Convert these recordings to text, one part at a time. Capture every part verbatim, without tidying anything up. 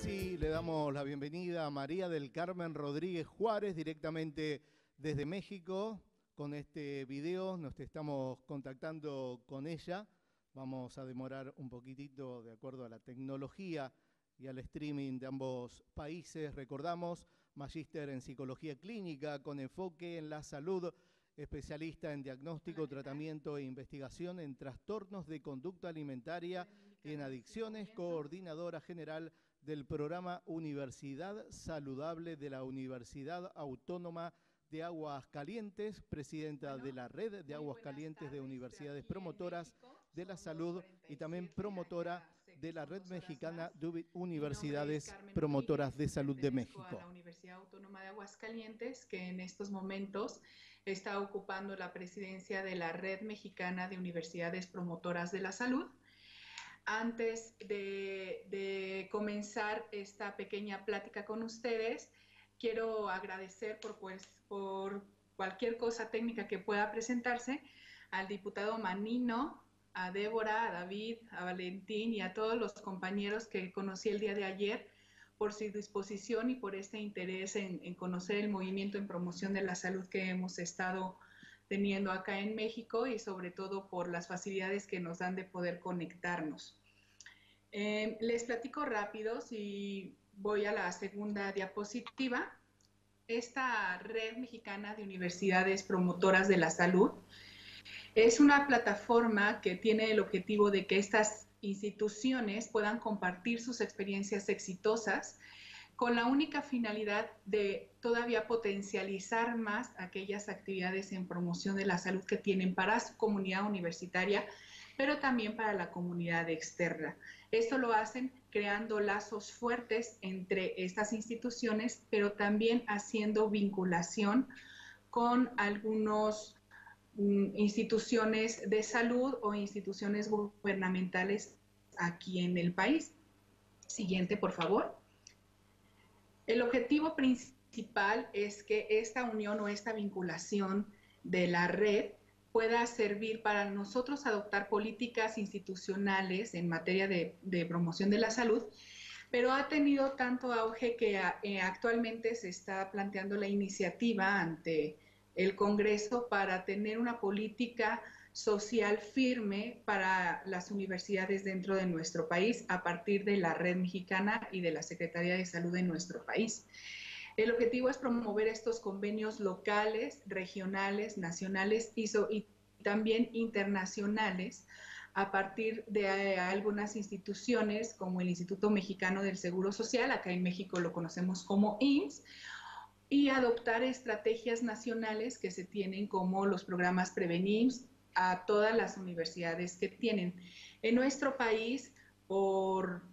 sí, le damos la bienvenida a María del Carmen Rodríguez Juárez, directamente desde México. Con este video nos estamos contactando con ella. Vamos a demorar un poquitito de acuerdo a la tecnología y al streaming de ambos países. Recordamos, magíster en Psicología Clínica con enfoque en la salud, especialista en diagnóstico, tratamiento e investigación en trastornos de conducta alimentaria y en adicciones, coordinadora general del programa Universidad Saludable de la Universidad Autónoma de Aguascalientes, presidenta de la Red de Aguascalientes de Universidades Promotoras de la Salud y también promotora de la Red Mexicana de Universidades Promotoras de Salud de México. A la Universidad Autónoma de Aguascalientes, que en estos momentos está ocupando la presidencia de la Red Mexicana de Universidades Promotoras de la Salud. Antes de, de comenzar esta pequeña plática con ustedes, quiero agradecer por, pues, por cualquier cosa técnica que pueda presentarse al diputado Manino, a Débora, a David, a Valentín y a todos los compañeros que conocí el día de ayer por su disposición y por este interés en, en conocer el movimiento en promoción de la salud que hemos estado teniendo acá en México y sobre todo por las facilidades que nos dan de poder conectarnos. Eh, les platico rápido, si voy a la segunda diapositiva. Esta Red Mexicana de Universidades Promotoras de la Salud es una plataforma que tiene el objetivo de que estas instituciones puedan compartir sus experiencias exitosas con la única finalidad de todavía potencializar más aquellas actividades en promoción de la salud que tienen para su comunidad universitaria, pero también para la comunidad externa. Esto lo hacen creando lazos fuertes entre estas instituciones, pero también haciendo vinculación con algunas um, instituciones de salud o instituciones gubernamentales aquí en el país. Siguiente, por favor. El objetivo principal es que esta unión o esta vinculación de la red pueda servir para nosotros adoptar políticas institucionales en materia de, de promoción de la salud, pero ha tenido tanto auge que eh, actualmente se está planteando la iniciativa ante el Congreso para tener una política social firme para las universidades dentro de nuestro país a partir de la Red Mexicana y de la Secretaría de Salud de nuestro país. El objetivo es promover estos convenios locales, regionales, nacionales y, so, y también internacionales a partir de eh, algunas instituciones como el Instituto Mexicano del Seguro Social, acá en México lo conocemos como I M S S, y adoptar estrategias nacionales que se tienen como los programas Prevenims a todas las universidades que tienen. En nuestro país, por,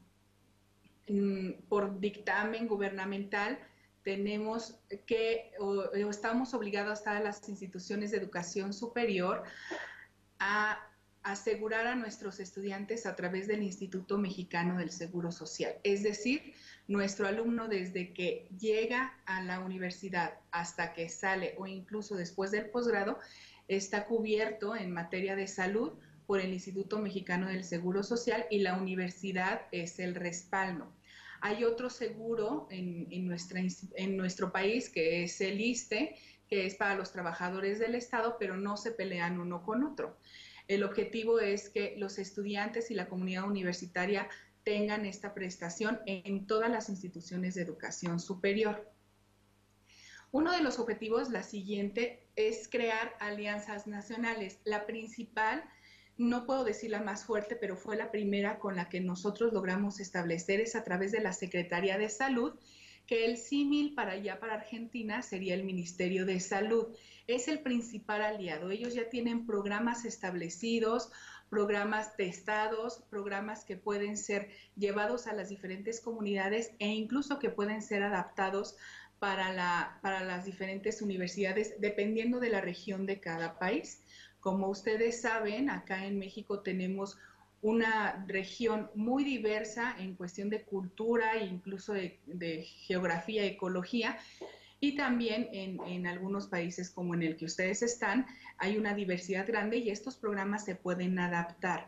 por dictamen gubernamental, tenemos que, o, o estamos obligados a las instituciones de educación superior a asegurar a nuestros estudiantes a través del Instituto Mexicano del Seguro Social. Es decir, nuestro alumno desde que llega a la universidad hasta que sale o incluso después del posgrado, está cubierto en materia de salud por el Instituto Mexicano del Seguro Social y la universidad es el respaldo. Hay otro seguro en, en, nuestra, en nuestro país que es el I S S S T E, que es para los trabajadores del Estado, pero no se pelean uno con otro. El objetivo es que los estudiantes y la comunidad universitaria tengan esta prestación en todas las instituciones de educación superior. Uno de los objetivos, la siguiente, es crear alianzas nacionales. La principal, no puedo decir la más fuerte, pero fue la primera con la que nosotros logramos establecer, es a través de la Secretaría de Salud, que el símil para allá, para Argentina, sería el Ministerio de Salud. Es el principal aliado. Ellos ya tienen programas establecidos, programas testados, programas que pueden ser llevados a las diferentes comunidades e incluso que pueden ser adaptados para, la, para las diferentes universidades, dependiendo de la región de cada país. Como ustedes saben, acá en México tenemos una región muy diversa en cuestión de cultura e incluso de, de geografía, ecología, y también en, en algunos países como en el que ustedes están, hay una diversidad grande y estos programas se pueden adaptar.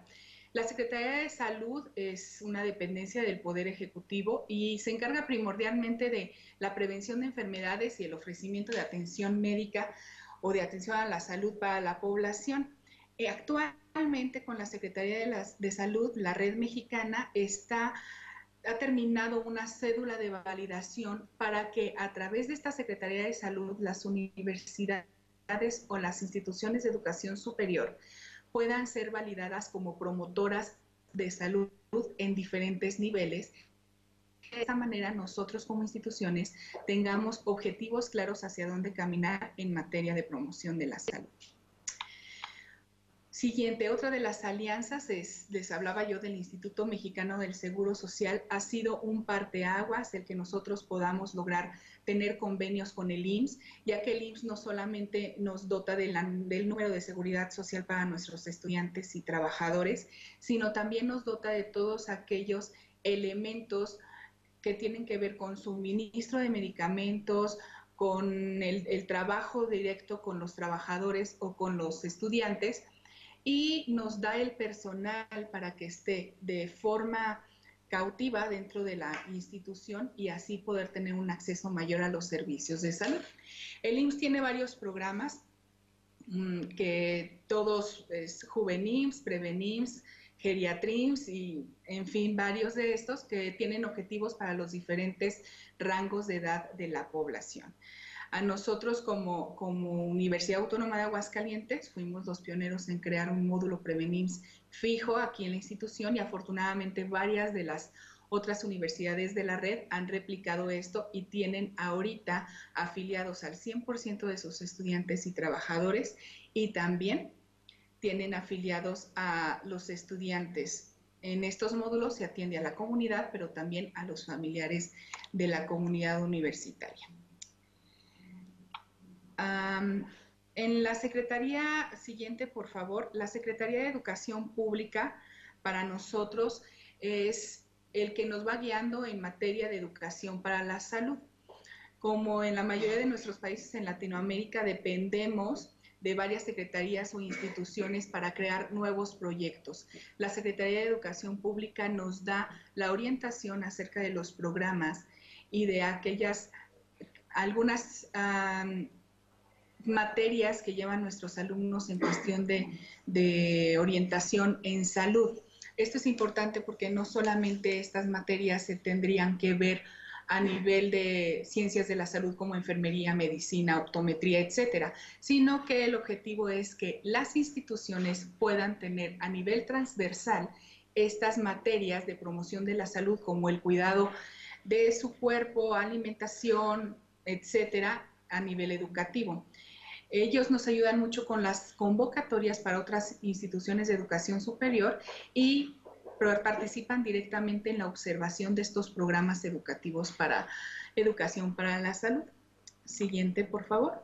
La Secretaría de Salud es una dependencia del Poder Ejecutivo y se encarga primordialmente de la prevención de enfermedades y el ofrecimiento de atención médica o de atención a la salud para la población. Eh, actualmente con la Secretaría de, las, de Salud, la Red Mexicana está, ha terminado una cédula de validación para que a través de esta Secretaría de Salud las universidades o las instituciones de educación superior puedan ser validadas como promotoras de salud en diferentes niveles. De esta manera nosotros como instituciones tengamos objetivos claros hacia dónde caminar en materia de promoción de la salud. Siguiente, otra de las alianzas, es, les hablaba yo del Instituto Mexicano del Seguro Social, ha sido un parteaguas el que nosotros podamos lograr tener convenios con el I M S S, ya que el I M S S no solamente nos dota de la, del número de seguridad social para nuestros estudiantes y trabajadores, sino también nos dota de todos aquellos elementos que tienen que ver con suministro de medicamentos, con el, el trabajo directo con los trabajadores o con los estudiantes, y nos da el personal para que esté de forma cautiva dentro de la institución y así poder tener un acceso mayor a los servicios de salud. El I M S S tiene varios programas mmm, que todos es Juvenims, Prevenims, Geriatrims y en fin varios de estos que tienen objetivos para los diferentes rangos de edad de la población. A nosotros como, como Universidad Autónoma de Aguascalientes fuimos los pioneros en crear un módulo Prevenims fijo aquí en la institución y afortunadamente varias de las otras universidades de la red han replicado esto y tienen ahorita afiliados al cien por ciento de sus estudiantes y trabajadores y también tienen afiliados a los estudiantes. En estos módulos se atiende a la comunidad, pero también a los familiares de la comunidad universitaria. Um, en la Secretaría, siguiente por favor, la Secretaría de Educación Pública para nosotros es el que nos va guiando en materia de educación para la salud. Como en la mayoría de nuestros países en Latinoamérica dependemos de varias secretarías o instituciones para crear nuevos proyectos. La Secretaría de Educación Pública nos da la orientación acerca de los programas y de aquellas, algunas um, materias que llevan nuestros alumnos en cuestión de, de orientación en salud. Esto es importante porque no solamente estas materias se tendrían que ver a nivel de ciencias de la salud como enfermería, medicina, optometría, etcétera, sino que el objetivo es que las instituciones puedan tener a nivel transversal estas materias de promoción de la salud como el cuidado de su cuerpo, alimentación, etcétera, a nivel educativo. Ellos nos ayudan mucho con las convocatorias para otras instituciones de educación superior y participan directamente en la observación de estos programas educativos para educación para la salud. Siguiente, por favor.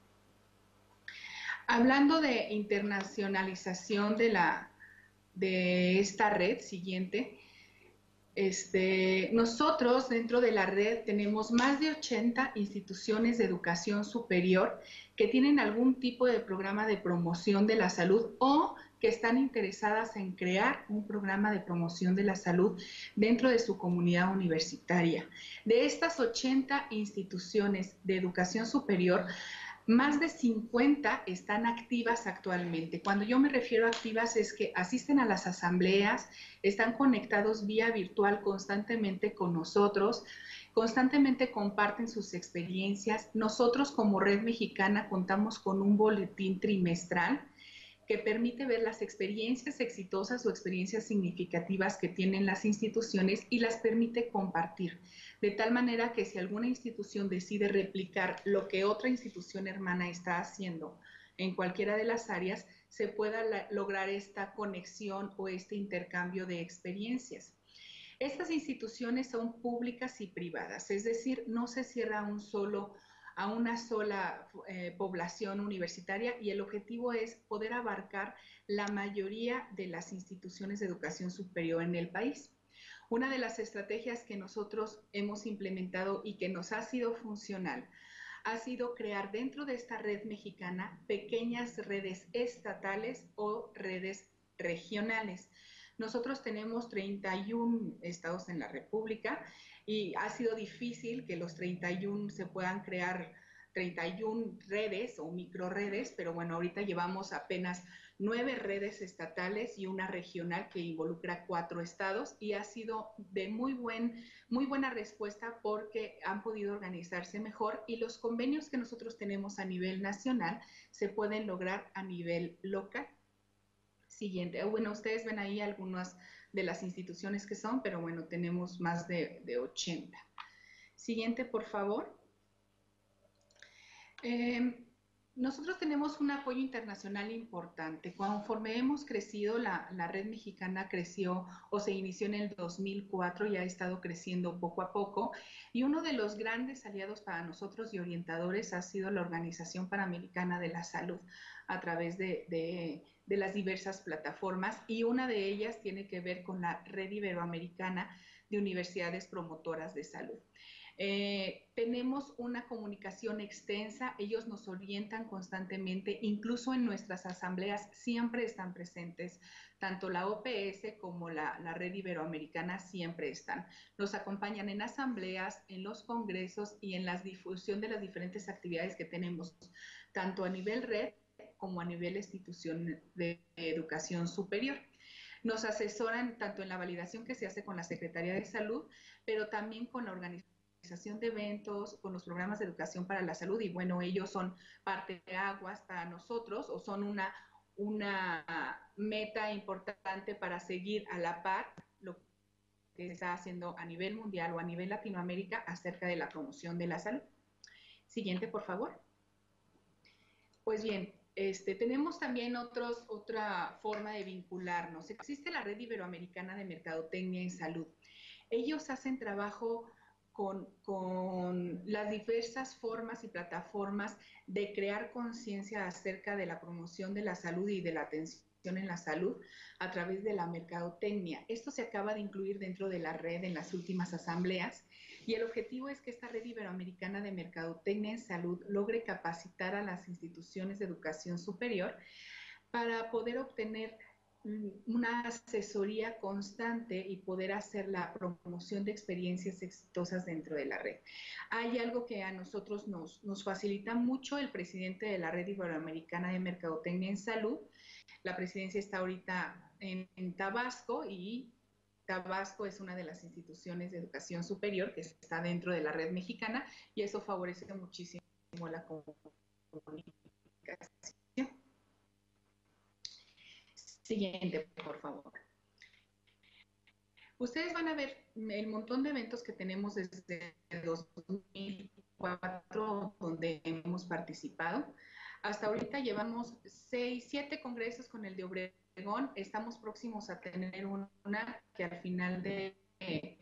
Hablando de internacionalización de, la, de esta red, siguiente, Este, nosotros dentro de la red tenemos más de ochenta instituciones de educación superior que tienen algún tipo de programa de promoción de la salud o que están interesadas en crear un programa de promoción de la salud dentro de su comunidad universitaria. De estas ochenta instituciones de educación superior, más de cincuenta están activas actualmente. Cuando yo me refiero a activas es que asisten a las asambleas, están conectados vía virtual constantemente con nosotros, constantemente comparten sus experiencias. Nosotros como Red Mexicana contamos con un boletín trimestral que permite ver las experiencias exitosas o experiencias significativas que tienen las instituciones y las permite compartir. De tal manera que si alguna institución decide replicar lo que otra institución hermana está haciendo en cualquiera de las áreas, se pueda la, lograr esta conexión o este intercambio de experiencias. Estas instituciones son públicas y privadas, es decir, no se cierra un solo a una sola eh, población universitaria y el objetivo es poder abarcar la mayoría de las instituciones de educación superior en el país. Una de las estrategias que nosotros hemos implementado y que nos ha sido funcional ha sido crear dentro de esta red mexicana pequeñas redes estatales o redes regionales, Nosotros tenemos treinta y uno estados en la República y ha sido difícil que los treinta y uno se puedan crear treinta y una redes o microredes, pero bueno, ahorita llevamos apenas nueve redes estatales y una regional que involucra cuatro estados y ha sido de muy, buen, muy buena respuesta porque han podido organizarse mejor y los convenios que nosotros tenemos a nivel nacional se pueden lograr a nivel local. Siguiente, bueno, ustedes ven ahí algunas de las instituciones que son, pero bueno, tenemos más de, de ochenta. Siguiente, por favor. Eh, nosotros tenemos un apoyo internacional importante. Conforme hemos crecido, la, la red mexicana creció o se inició en el dos mil cuatro y ha estado creciendo poco a poco. Y uno de los grandes aliados para nosotros y orientadores ha sido la Organización Panamericana de la Salud a través de, de, de las diversas plataformas. Y una de ellas tiene que ver con la Red Iberoamericana de Universidades Promotoras de Salud. Eh, tenemos una comunicación extensa, ellos nos orientan constantemente, incluso en nuestras asambleas siempre están presentes, tanto la O P S como la, la Red Iberoamericana siempre están. Nos acompañan en asambleas, en los congresos y en la difusión de las diferentes actividades que tenemos, tanto a nivel red como a nivel institución de educación superior. Nos asesoran tanto en la validación que se hace con la Secretaría de Salud, pero también con la organización de eventos, con los programas de educación para la salud y bueno, ellos son parte de aguas para nosotros o son una, una meta importante para seguir a la par lo que se está haciendo a nivel mundial o a nivel Latinoamérica acerca de la promoción de la salud. Siguiente, por favor. Pues bien, este, tenemos también otros, otra forma de vincularnos. Existe la Red Iberoamericana de Mercadotecnia en Salud. Ellos hacen trabajo Con, con las diversas formas y plataformas de crear conciencia acerca de la promoción de la salud y de la atención en la salud a través de la mercadotecnia. Esto se acaba de incluir dentro de la red en las últimas asambleas y el objetivo es que esta red iberoamericana de mercadotecnia en salud logre capacitar a las instituciones de educación superior para poder obtener una asesoría constante y poder hacer la promoción de experiencias exitosas dentro de la red. Hay algo que a nosotros nos, nos facilita mucho el presidente de la Red Iberoamericana de Mercadotecnia en Salud. La presidencia está ahorita en, en Tabasco y Tabasco es una de las instituciones de educación superior que está dentro de la red mexicana y eso favorece muchísimo la comunicación. Siguiente, por favor. Ustedes van a ver el montón de eventos que tenemos desde dos mil cuatro donde hemos participado. Hasta ahorita llevamos seis, siete congresos con el de Obregón. Estamos próximos a tener una que al final de eh,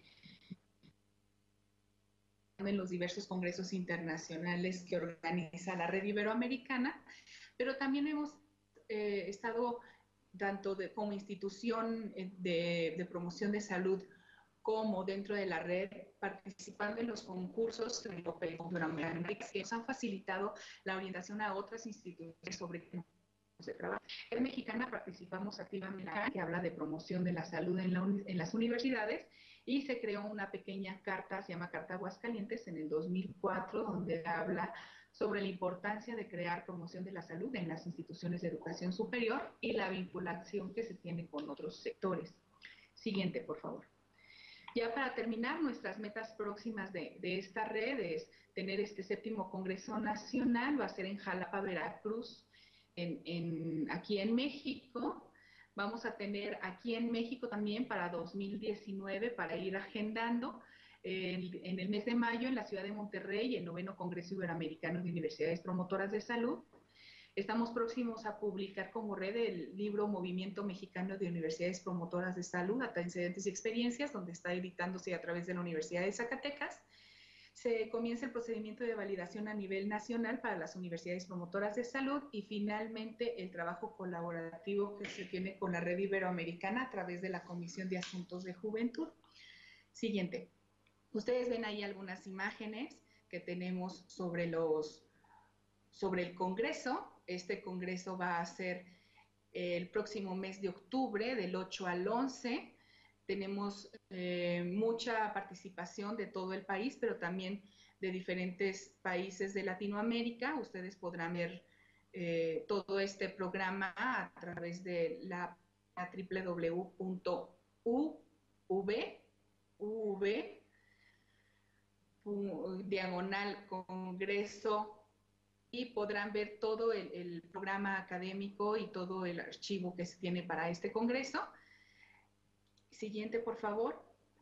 en los diversos congresos internacionales que organiza la Red Iberoamericana, pero también hemos eh, estado tanto de, como institución de, de promoción de salud como dentro de la red, participando en los concursos europeos que nos han facilitado la orientación a otras instituciones sobre de trabajo. En Mexicana participamos activamente que habla de promoción de la salud en, la, en las universidades y se creó una pequeña carta, se llama Carta Aguascalientes, en el dos mil cuatro, donde habla sobre la importancia de crear promoción de la salud en las instituciones de educación superior y la vinculación que se tiene con otros sectores. Siguiente, por favor. Ya para terminar, nuestras metas próximas de, de esta red es tener este séptimo Congreso Nacional, va a ser en Jalapa, Veracruz, en, en, aquí en México. Vamos a tener aquí en México también para dos mil diecinueve, para ir agendando, eh, en el mes de mayo en la ciudad de Monterrey, el noveno Congreso Iberoamericano de Universidades Promotoras de Salud. Estamos próximos a publicar como red el libro Movimiento Mexicano de Universidades Promotoras de Salud, Antecedentes y Experiencias, donde está editándose a través de la Universidad de Zacatecas. Se comienza el procedimiento de validación a nivel nacional para las universidades promotoras de salud y finalmente el trabajo colaborativo que se tiene con la Red Iberoamericana a través de la Comisión de Asuntos de Juventud. Siguiente. Ustedes ven ahí algunas imágenes que tenemos sobre, los, sobre el Congreso. Este Congreso va a ser el próximo mes de octubre, del ocho al once. Tenemos eh, mucha participación de todo el país, pero también de diferentes países de Latinoamérica. Ustedes podrán ver eh, todo este programa a través de la doble u doble u doble u punto u v diagonal congreso, y podrán ver todo el, el programa académico y todo el archivo que se tiene para este congreso. Siguiente, por favor.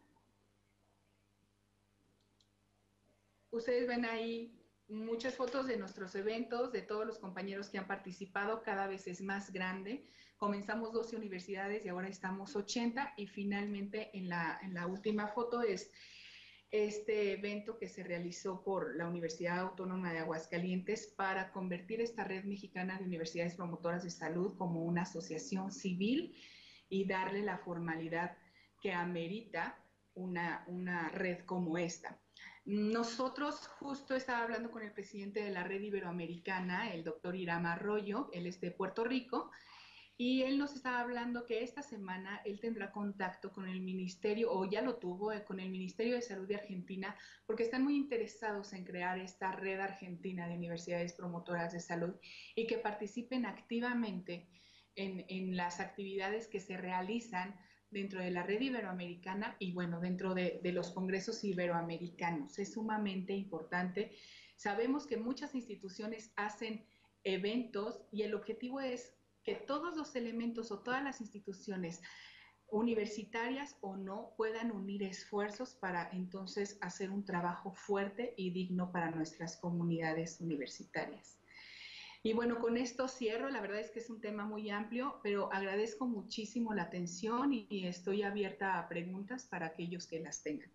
Ustedes ven ahí muchas fotos de nuestros eventos, de todos los compañeros que han participado. Cada vez es más grande. Comenzamos doce universidades y ahora estamos ochenta, y finalmente en la, en la última foto es este evento que se realizó por la Universidad Autónoma de Aguascalientes para convertir esta Red Mexicana de Universidades Promotoras de Salud como una asociación civil y darle la formalidad que amerita una, una red como esta. Nosotros, justo estaba hablando con el presidente de la Red Iberoamericana, el doctor Hiram Arroyo, él es de Puerto Rico, y él nos estaba hablando que esta semana él tendrá contacto con el Ministerio, o ya lo tuvo, con el Ministerio de Salud de Argentina, porque están muy interesados en crear esta red argentina de universidades promotoras de salud y que participen activamente en, en las actividades que se realizan dentro de la red iberoamericana y, bueno, dentro de, de los congresos iberoamericanos. Es sumamente importante. Sabemos que muchas instituciones hacen eventos y el objetivo es que todos los elementos o todas las instituciones, universitarias o no, puedan unir esfuerzos para entonces hacer un trabajo fuerte y digno para nuestras comunidades universitarias. Y bueno, con esto cierro. La verdad es que es un tema muy amplio, pero agradezco muchísimo la atención y, y estoy abierta a preguntas para aquellos que las tengan.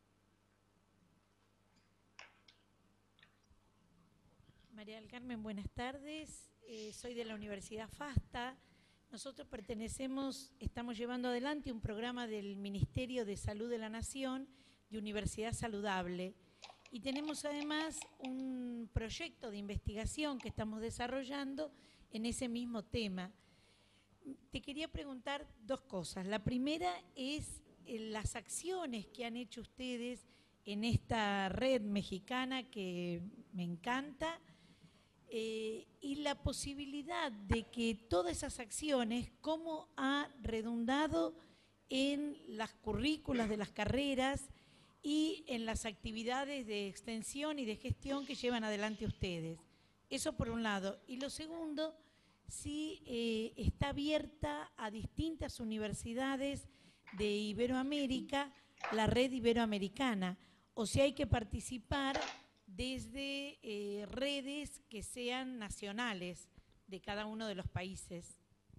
María del Carmen, buenas tardes. Eh, soy de la Universidad FASTA. Nosotros pertenecemos, estamos llevando adelante un programa del Ministerio de Salud de la Nación de Universidad Saludable. Y tenemos además un proyecto de investigación que estamos desarrollando en ese mismo tema. Te quería preguntar dos cosas. La primera es eh, las acciones que han hecho ustedes en esta red mexicana que me encanta, eh, y la posibilidad de que todas esas acciones, cómo ha redundado en las currículas de las carreras y en las actividades de extensión y de gestión que llevan adelante ustedes. Eso por un lado. Y lo segundo, si eh, está abierta a distintas universidades de Iberoamérica la red iberoamericana, o si hay que participar desde eh, redes que sean nacionales de cada uno de los países.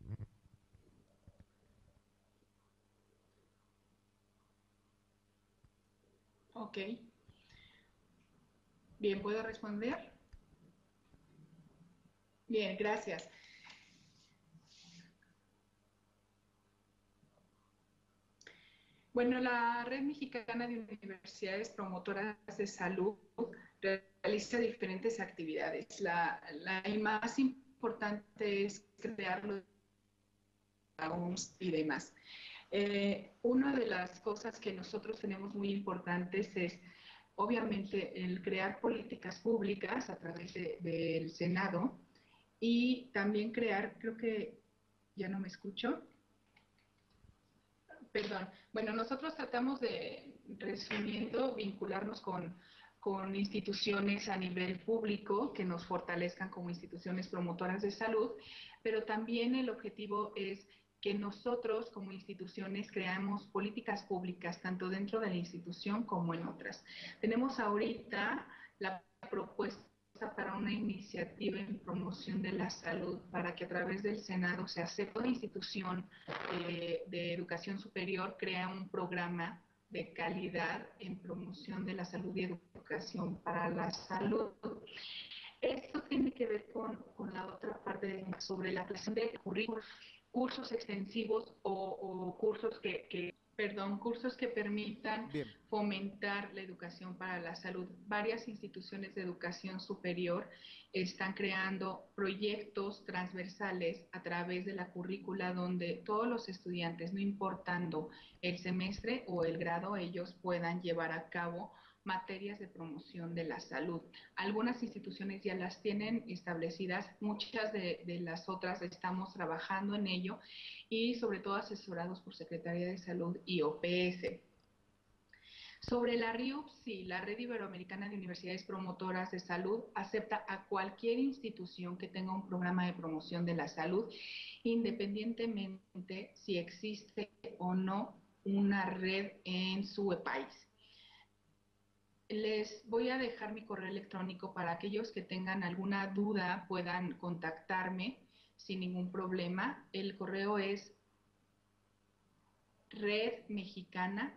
Ok. Bien, ¿puedo responder? Bien, gracias. Bueno, la Red Mexicana de Universidades Promotoras de Salud realiza diferentes actividades. La, la más importante es crear los y demás. Eh, una de las cosas que nosotros tenemos muy importantes es, obviamente, el crear políticas públicas a través de, del Senado, y también crear, creo que ya no me escucho. Perdón. Bueno, nosotros tratamos de, resumiendo, vincularnos con, con instituciones a nivel público que nos fortalezcan como instituciones promotoras de salud, pero también el objetivo es que nosotros como instituciones creamos políticas públicas tanto dentro de la institución como en otras. Tenemos ahorita la propuesta para una iniciativa en promoción de la salud para que a través del Senado se acepte toda institución eh, de educación superior crea un programa de calidad en promoción de la salud y educación para la salud. Esto tiene que ver con, con la otra parte sobre la creación de currículos, cursos extensivos o, o cursos que, que perdón, cursos que permitan Bien. fomentar la educación para la salud. Varias instituciones de educación superior están creando proyectos transversales a través de la currícula donde todos los estudiantes, no importando el semestre o el grado, ellos puedan llevar a cabo materias de promoción de la salud. Algunas instituciones ya las tienen establecidas, muchas de, de las otras estamos trabajando en ello y sobre todo asesorados por Secretaría de Salud y O P S. Sobre la R I U P, sí, la Red Iberoamericana de Universidades Promotoras de Salud acepta a cualquier institución que tenga un programa de promoción de la salud, independientemente si existe o no una red en su país. Les voy a dejar mi correo electrónico para aquellos que tengan alguna duda puedan contactarme sin ningún problema. El correo es redmexicana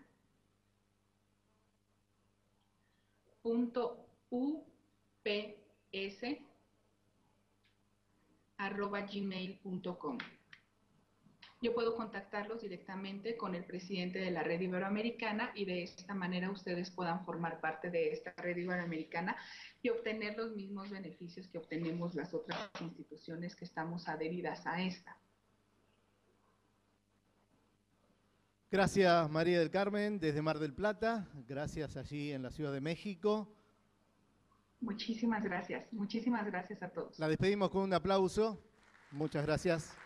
punto u p s arroba gmail punto com. Yo puedo contactarlos directamente con el presidente de la Red Iberoamericana y de esta manera ustedes puedan formar parte de esta Red Iberoamericana y obtener los mismos beneficios que obtenemos las otras instituciones que estamos adheridas a esta. Gracias, María del Carmen, desde Mar del Plata. Gracias allí en la Ciudad de México. Muchísimas gracias. Muchísimas gracias a todos. La despedimos con un aplauso. Muchas gracias.